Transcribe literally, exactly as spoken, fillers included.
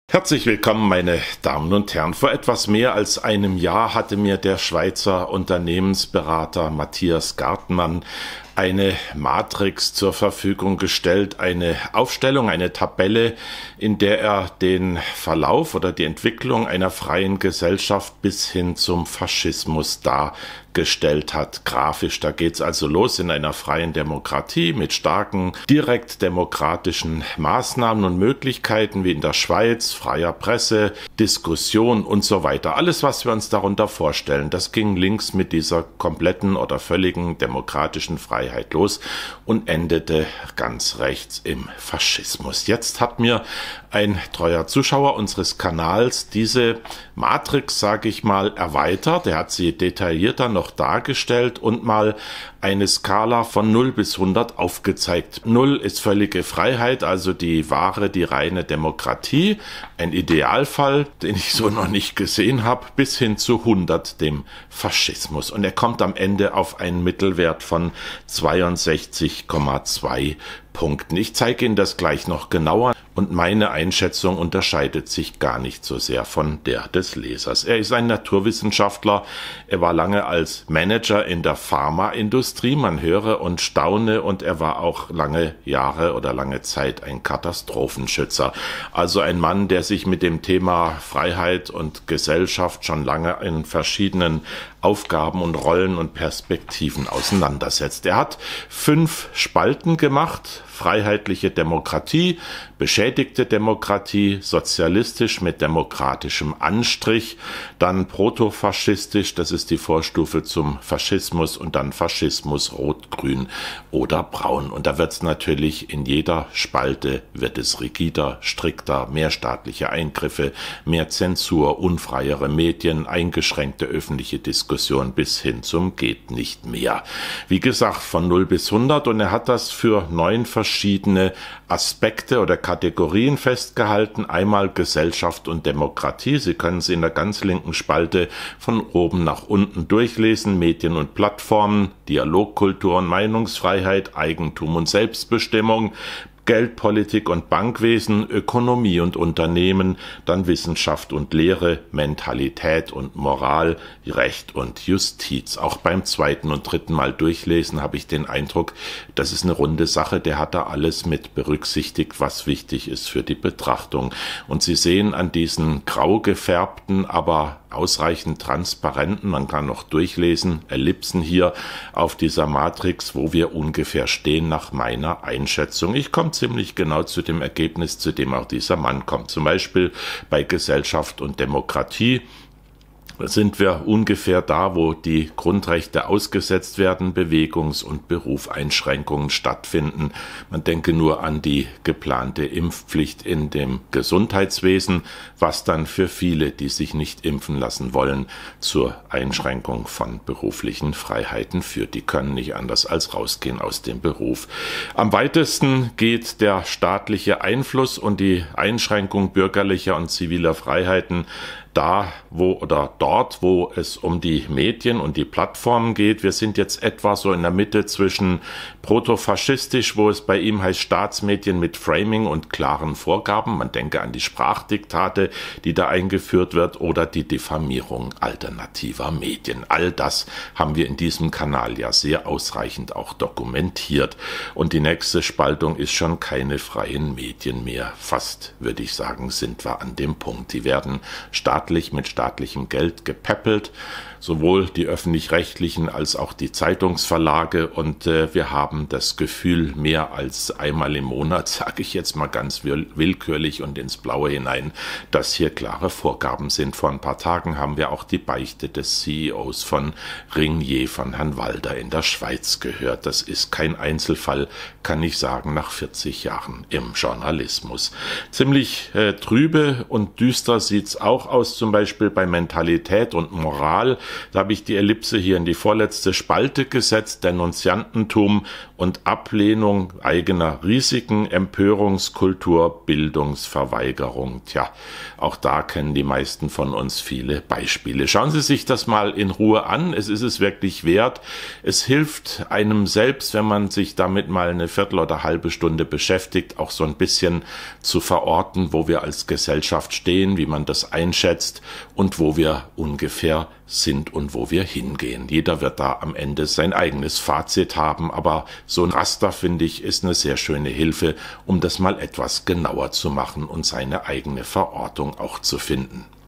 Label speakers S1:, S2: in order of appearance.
S1: Herzlich willkommen, meine Damen und Herren. Vor etwas mehr als einem Jahr hatte mir der Schweizer Unternehmensberater Matthias Gartmann eine Matrix zur Verfügung gestellt, eine Aufstellung, eine Tabelle, in der er den Verlauf oder die Entwicklung einer freien Gesellschaft bis hin zum Faschismus dargestellt hat, grafisch. Da geht's also los in einer freien Demokratie mit starken, direkt demokratischen Maßnahmen und Möglichkeiten wie in der Schweiz, freier Presse, Diskussion und so weiter. Alles, was wir uns darunter vorstellen, das ging links mit dieser kompletten oder völligen demokratischen Freiheit los und endete ganz rechts im Faschismus. Jetzt hat mir ein treuer Zuschauer unseres Kanals diese Matrix, sage ich mal, erweitert. Er hat sie detaillierter noch dargestellt und mal eine Skala von null bis hundert aufgezeigt. null ist völlige Freiheit, also die wahre, die reine Demokratie, ein Idealfall, den ich so noch nicht gesehen habe, bis hin zu hundert, dem Faschismus. Und er kommt am Ende auf einen Mittelwert von zweiundsechzig Komma zwei Punkten. Ich zeige Ihnen das gleich noch genauer und meine Einschätzung unterscheidet sich gar nicht so sehr von der des Lesers. Er ist ein Naturwissenschaftler, er war lange als Manager in der Pharmaindustrie, man höre und staune, und er war auch lange Jahre oder lange Zeit ein Katastrophenschützer. Also ein Mann, der sich mit dem Thema Freiheit und Gesellschaft schon lange in verschiedenen Aufgaben und Rollen und Perspektiven auseinandersetzt. Er hat fünf Spalten gemacht: freiheitliche Demokratie, beschädigte Demokratie, sozialistisch mit demokratischem Anstrich, dann protofaschistisch, das ist die Vorstufe zum Faschismus, und dann Faschismus, rot, grün oder braun. Und da wird es natürlich in jeder Spalte, wird es rigider, strikter, mehr staatliche Eingriffe, mehr Zensur, unfreiere Medien, eingeschränkte öffentliche Diskussion bis hin zum geht nicht mehr. Wie gesagt, von null bis hundert, und er hat das für neun verschiedene verschiedene Aspekte oder Kategorien festgehalten. Einmal Gesellschaft und Demokratie. Sie können sie in der ganz linken Spalte von oben nach unten durchlesen. Medien und Plattformen, Dialogkultur und Meinungsfreiheit, Eigentum und Selbstbestimmung, Geldpolitik und Bankwesen, Ökonomie und Unternehmen, dann Wissenschaft und Lehre, Mentalität und Moral, Recht und Justiz. Auch beim zweiten und dritten Mal durchlesen habe ich den Eindruck, das ist eine runde Sache, der hat da alles mit berücksichtigt, was wichtig ist für die Betrachtung. Und Sie sehen an diesen grau gefärbten, aber ausreichend transparenten, man kann noch durchlesen, Ellipsen hier auf dieser Matrix, wo wir ungefähr stehen nach meiner Einschätzung. Ich komme ziemlich genau zu dem Ergebnis, zu dem auch dieser Mann kommt. Zum Beispiel bei Gesellschaft und Demokratie sind wir ungefähr da, wo die Grundrechte ausgesetzt werden, Bewegungs- und Berufseinschränkungen stattfinden. Man denke nur an die geplante Impfpflicht in dem Gesundheitswesen, was dann für viele, die sich nicht impfen lassen wollen, zur Einschränkung von beruflichen Freiheiten führt. Die können nicht anders als rausgehen aus dem Beruf. Am weitesten geht der staatliche Einfluss und die Einschränkung bürgerlicher und ziviler Freiheiten da, wo oder dort, wo es um die Medien und die Plattformen geht. Wir sind jetzt etwa so in der Mitte zwischen protofaschistisch, wo es bei ihm heißt Staatsmedien mit Framing und klaren Vorgaben. Man denke an die Sprachdiktate, die da eingeführt wird, oder die Diffamierung alternativer Medien. All das haben wir in diesem Kanal ja sehr ausreichend auch dokumentiert. Und die nächste Spaltung ist schon keine freien Medien mehr. Fast, würde ich sagen, sind wir an dem Punkt. Die werden staatlich mit staatlichem Geld gepäppelt, sowohl die öffentlich-rechtlichen als auch die Zeitungsverlage, und äh, wir haben das Gefühl, mehr als einmal im Monat, sage ich jetzt mal ganz will willkürlich und ins Blaue hinein, dass hier klare Vorgaben sind. Vor ein paar Tagen haben wir auch die Beichte des C E Os von Ringier, von Herrn Walder in der Schweiz gehört. Das ist kein Einzelfall, kann ich sagen, nach vierzig Jahren im Journalismus. Ziemlich äh, trübe und düster sieht's auch aus, zum Beispiel bei Mentalität und Moral. Da habe ich die Ellipse hier in die vorletzte Spalte gesetzt, Denunziantentum und Ablehnung eigener Risiken, Empörungskultur, Bildungsverweigerung. Tja, auch da kennen die meisten von uns viele Beispiele. Schauen Sie sich das mal in Ruhe an, es ist es wirklich wert. Es hilft einem selbst, wenn man sich damit mal eine Viertel oder halbe Stunde beschäftigt, auch so ein bisschen zu verorten, wo wir als Gesellschaft stehen, wie man das einschätzt und wo wir ungefähr sind und wo wir hingehen. Jeder wird da am Ende sein eigenes Fazit haben, aber so ein Raster, finde ich, ist eine sehr schöne Hilfe, um das mal etwas genauer zu machen und seine eigene Verortung auch zu finden.